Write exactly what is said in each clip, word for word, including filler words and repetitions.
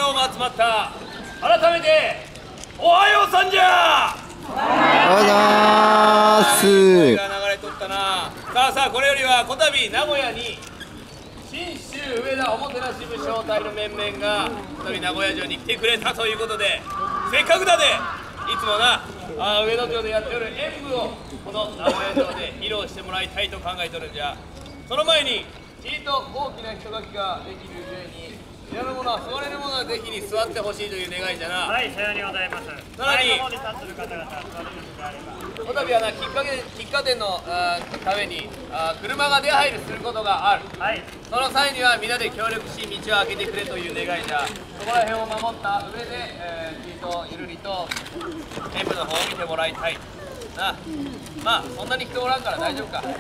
も集まった。改めておはようさんじゃ。 おはようございます。 声が流れとったな。さあさあ、これよりはこたび名古屋に信州上田おもてなし部招待の面々がこたび名古屋城に来てくれたということで、せっかくだでいつもなあ上野城でやっておる演舞をこの名古屋城で披露してもらいたいと考えておるんじゃ。その前にちいと大きな人垣ができる上に、いらぬものは座れるものはぜひに座ってほしいという願いじゃな。 はい、さようにございます。 さらに前の方に立ってる方々、座れるのであれば。 こたびはな、喫茶店喫茶店のあためにあ車が出入りすることがある。 はい。 その際には皆で協力し道を開けてくれという願いじゃ。そこら辺を守った上で、えー、ちいとゆるりと演舞の方を見てもらいたいな。まあそんなに人おらんから大丈夫か。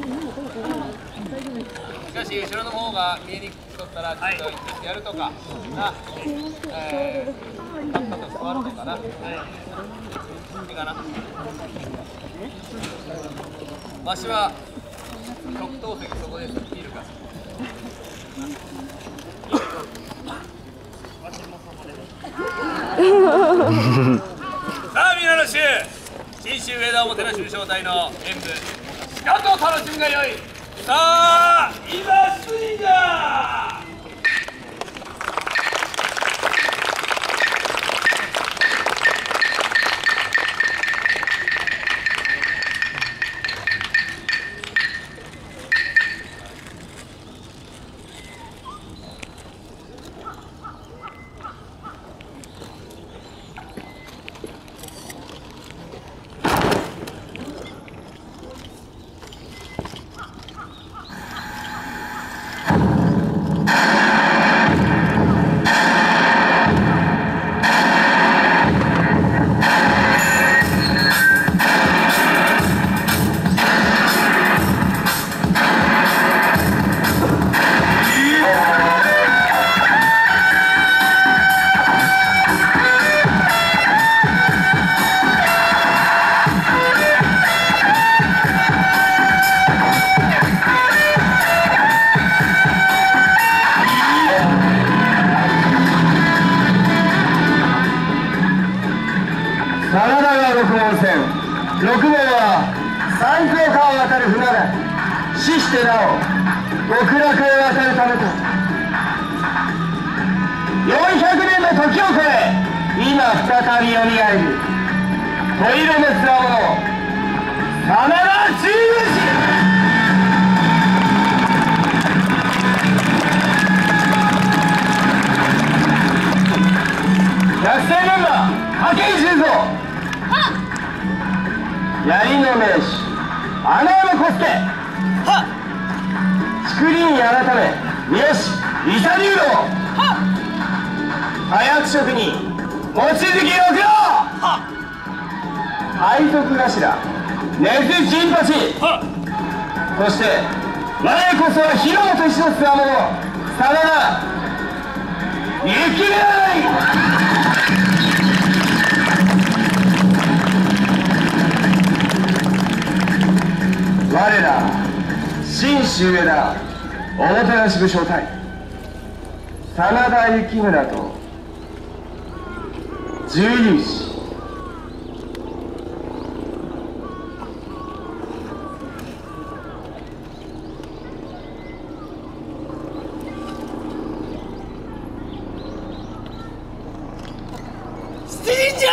しかし後ろの方が見えにくとったらちょっと行ってやるとか、な、えー、カッカと座るとかな。はい。いいかな。わしは極東席そこで見るか。さあ皆の衆、信州上田おもてなし部招待の演舞、しかと楽しむがよい。さあ今すぐじゃ。 ろく号は三江川を渡る船だ。死してなお極楽へ渡るためと。よんひゃくねんの時を超え今再びよみがえるトイレのつわもの真田中武。百戦錬磨武井重蔵、槍の名手穴山小助、竹林改め三好伊佐龍郎、火薬職人望月六郎、海賊頭根津陣八、そして我こそは広本石のつわもの真田幸部愛。我ら信州上田おもてなし部招待真田幸村と重勇士出陣じゃ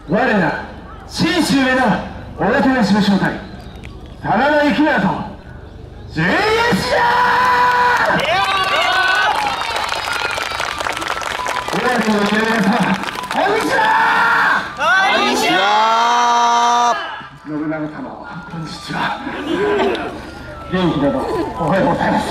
我ら信州上田おもてなしの正体真田幸村とジュイエスだー。おわりの皆様こんにちは。 こんにちは。 信長様こんにちは。元気などおはようございます。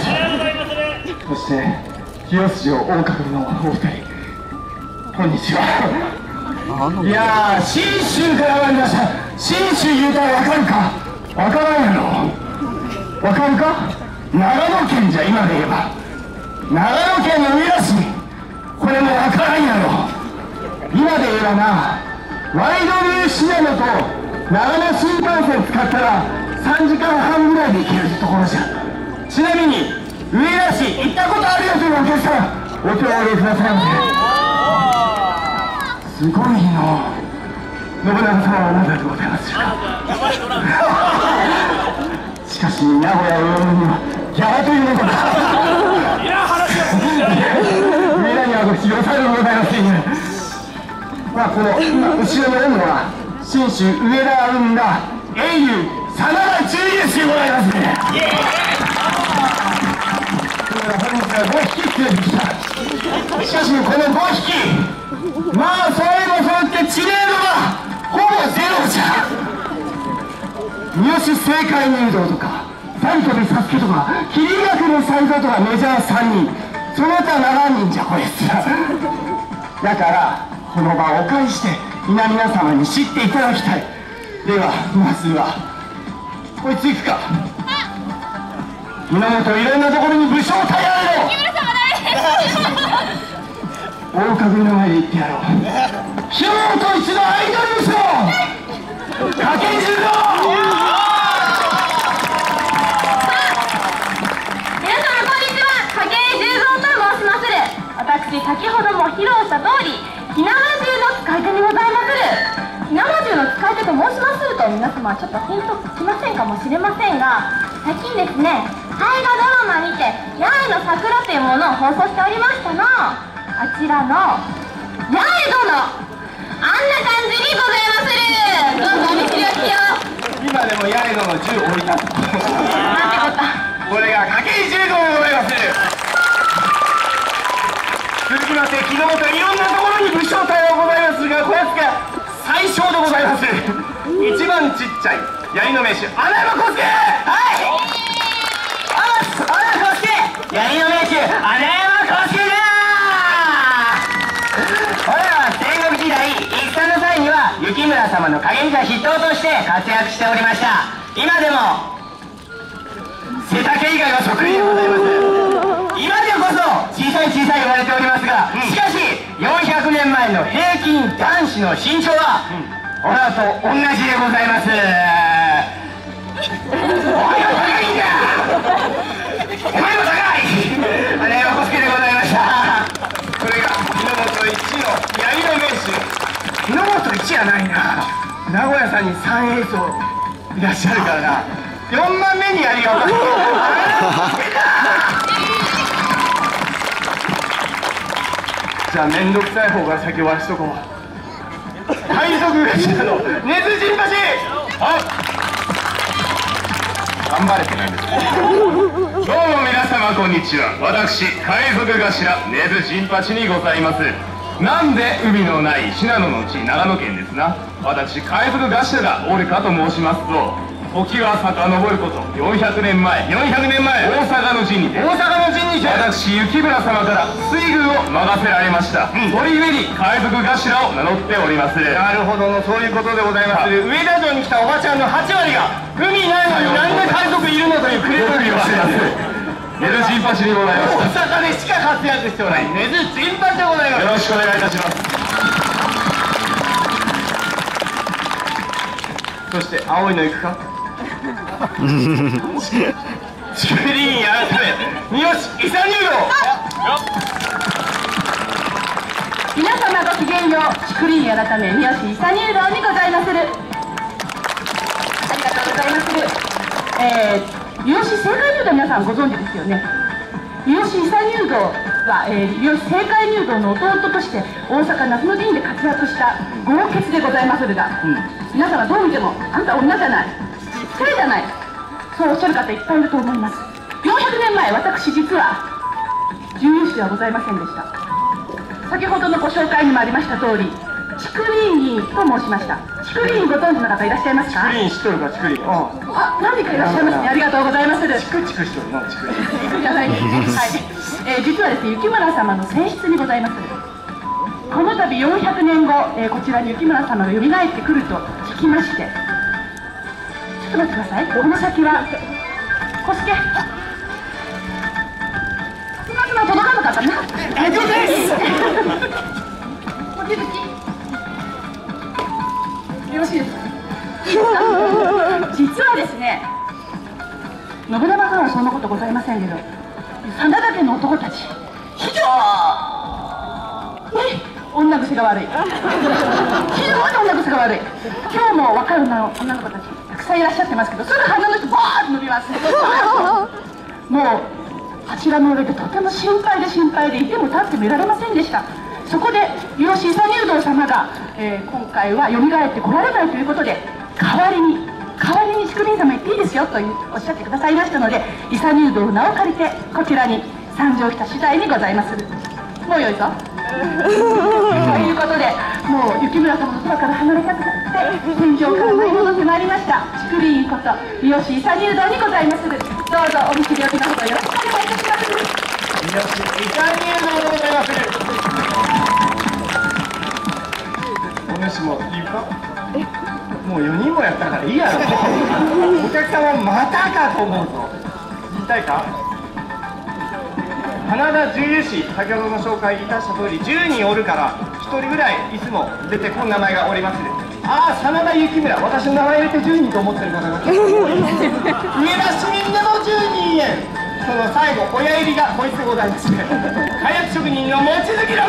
そして清筋を大角のお二人こんにちは。いやー信州から参りました。信州言うたらわかるかわからんやろ。わかるか。長野県じゃ今で言えば長野県の上田市これもわからんやろ。今で言えばなワイドリュー信濃と長野新幹線使ったらさんじかんはんぐらいで行けるところじゃ。ちなみに上田市行ったことあるよというお客さんお手をお入れくださいませ。すごいの信長様は何だでございますか。しかし名古屋を呼ぶにはギャラというのか上田にはご使用されるございませんよ。まあこの今後ろの恩は信州上田が生んだ英雄真田忠義でございますね。本日はごひき連れてきた。しかしこのごひきまあそういうのそうって知名度がほぼゼロじゃ。三好政界入道とか三飛佐助とか桐学の才蔵とかメジャーさんにんその他ななにんじゃこいつら。だからこの場をお借りして皆々様に知っていただきたい。ではまずはこいつ行くか。源いろんなところに武将隊あるの。大神の前で言ってやろう。京都一のアイドル武将掛十郎。 皆様こんにちは。掛十郎と申しまする。私先ほども披露した通り火縄銃の使い手にございまする。火縄銃の使い手と申しますると皆様はちょっとピンときませんかもしれませんが、最近ですね大河ドラマにて「八重の桜」というものを放送しておりましたの。あちらの八重殿あんな感じにございまする。どうぞお見知りおきを。 今でも八重殿の銃を置いた。 なんてこった。 これが掛十郎でございまする。続きまして木之本いろんなところに武将隊はございますがこやつが最小でございます。一番ちっちゃい槍の名手穴山小助。はい穴山小助槍の名手穴山小助だ。俺らは戦国時代戦の際には雪村様の影武者筆頭として活躍しておりました。今でも瀬竹以外はそっくりでございます。今でこそ小さい小さい言われておりますが、うん、しかしよんひゃくねんまえの平均男子の身長は、うん、俺らと同じでございます。お前は高いんだ。お前も高い。あれは小助でございました。これが日の本一の槍の名手。日の本一やないな。名古屋さんに三兵曹いらっしゃるからな。よんばんめに槍が分かる。じゃあ面倒くさい方が先終わらしとこう。海賊頭の根津陣八。あ頑張れてないんです。どうも皆様こんにちは。私海賊頭根津陣八にございます。なんで海のない信濃の地長野県ですな。私海賊頭がおるかと申しますと、時は遡ることよんひゃくねんまえよんひゃくねんまえ大阪の陣にて大阪の陣にて私雪村様から水軍を任せられました。それゆえに海賊頭を名乗っております。なるほどのそういうことでございます。上田城に来たおばちゃんのはちわりが海ないのになんで海賊いるのというクレームをしています。根津陣八でございます。大阪でしか活躍しておらない根津陣八でございます。よろしくお願いいたします。そして青いの行くか。竹林改め三好伊佐入道。 皆様ごきげんよう。竹林改め三好伊佐入道にございまする。ありがとうございまする。えー、三好正解入道皆さんご存知ですよね。三好伊佐入道は、えー、三好政界入道の弟として大阪夏の陣で活躍した豪傑でございまするが、うん、皆様どう見てもあんた女じゃない、それじゃない、そうおっしゃる方いっぱいいると思います。よんひゃくねんまえ、私実は重油師ではございませんでした。先ほどのご紹介にもありました通り、竹林議員と申しました。竹林ご存知の方いらっしゃいますか？ 竹林知っとるか、竹林。 あ、何人かいらっしゃいますね。ありがとうございます。 チクチクしとるな、竹林。 じゃないですね。はい。えー、実はですね、雪村様の選出にございます。この度よんひゃくねんご、えー、こちらに雪村様が蘇ってくると聞きまして、ちょっと待ってください。この先は小助。すますま届かなかったね。え、ちょっと望月。よろしいですか。実はですね、信長さんはそんなことございませんけど、真田家の男たち、非常に女癖が悪い。非常に女癖が悪い。今日も若い女の女の子たちたくさんいらっしゃってますけど、すぐ鼻の人バーッと伸びます。もうあちらの上でとても心配で心配でいても立ってもいられませんでした。そこで三好伊佐入道様が、えー、今回は蘇ってこられないということで、代わりに代わりに竹林様行っていいですよとおっしゃってくださいましたので、伊佐入道の名を借りてこちらに参上した次第にございます。もうよいぞ。ということで、もう雪村様のそばから離れたくなって戦場から舞い戻ってまいりました竹林こと三好伊佐入道にございます。どうぞお見知りおきのほどよろしくお願いいたします。 三好伊佐入道でございます。お主もいいか。もうよにんもやったからいいやろ。お客さんはまたかと思うぞ。言いたいか。花田重油師、先ほどの紹介いたした通りじゅうにんおるからひとりぐらいいつも出てこん名前がおりますね。ああ、真田幸村、私の名前入れてじゅうにんと思ってる方が結構多い。上田市民でもじゅうにんえん。その最後親入りがこいつでございますね。火薬職人の望月六郎。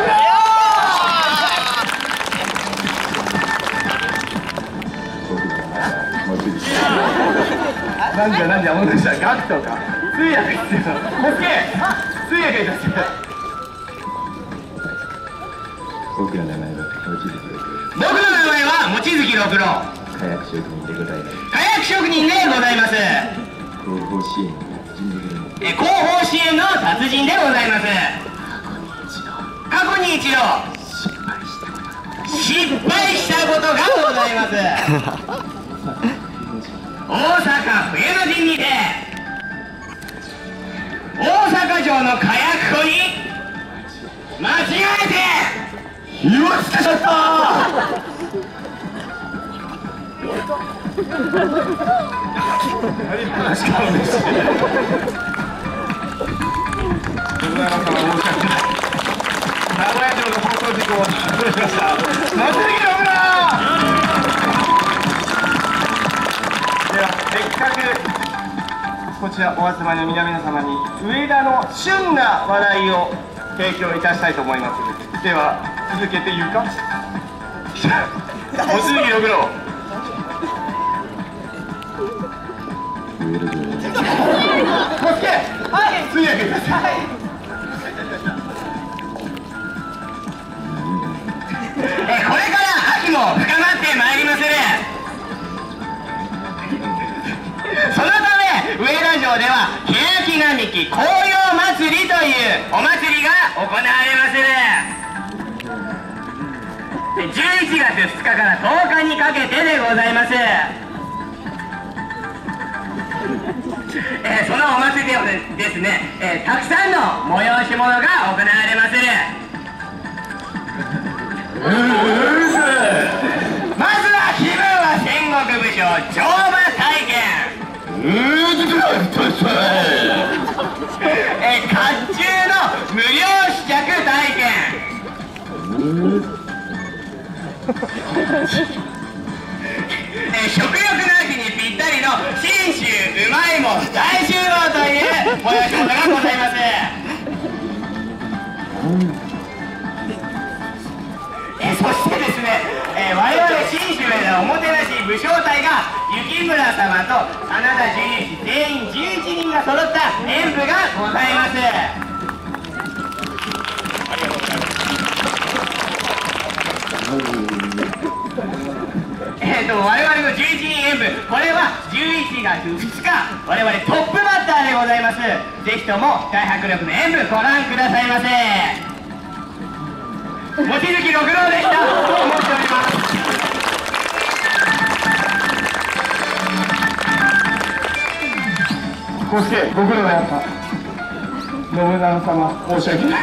なんじゃなんじゃ、お主はガクトか通訳必要。ボスケ通訳いたします。 僕の名前は望月六郎。 僕の名前は望月六郎。 火薬職人でございます。 火薬職人でございます。 後方支援の人力のえ後方支援の達人でございます。過去に一度失敗したことがございます。大阪冬の陣にて大阪城の火薬庫に間違えて火をつけちゃった。話し合うんですございます。申し訳ない。名古屋城の放送事故を発生しました。松井野村。ではせっかくこちらお集まりの皆々様に上田の旬な話題を提供いたしたいと思います。では続けて言うか。望月六郎。 上田城ボスケ、はい、通訳ください。えこれから秋も深まってまいりまする。そのため上田城では欅並木紅葉祭りというお祭りが行われまする。じゅういちがつふつかからとおかにかけてでございます。えー、そのお祭りではですね、えー、たくさんの催し物が行われまする。まずは気分は戦国武将乗馬体験。えー、甲冑の無料試着体験。えー、食欲の秋にぴったりの信州うまいもん大集合という催し物がございます。えー、そしてですね、えー、我々信州へのおもてなし武将隊が雪村様と真田重油師全員じゅういちにんが揃った演舞がございます。 のじゅういちにん演舞、これはじゅういちがつふつか、我々トップバッターでございます。ぜひとも大迫力の演舞ご覧くださいませ。望月六郎でしたと思っております。こうしてご苦労やった。信長様、申し訳ない。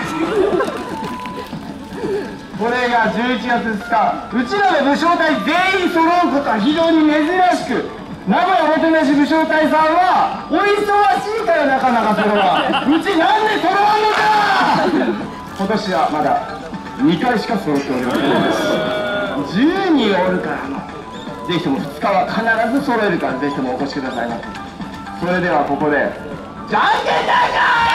これがじゅういちがつふつか、うちらの武将隊全員揃うことは非常に珍しく、名古屋おもてなし武将隊さんはお忙しいからなかなかそれはうちなんで揃わんのか。今年はまだにかいしか揃っておりません。じゅうにんおるからの、ぜひともふつかは必ず揃えるから、ぜひともお越しくださいませ。それではここでじゃんけん大会。